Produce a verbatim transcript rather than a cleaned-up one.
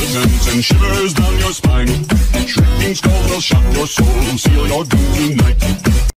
sends and shivers down your spine. Shrieking skulls will shock your soul, seal your doom tonight.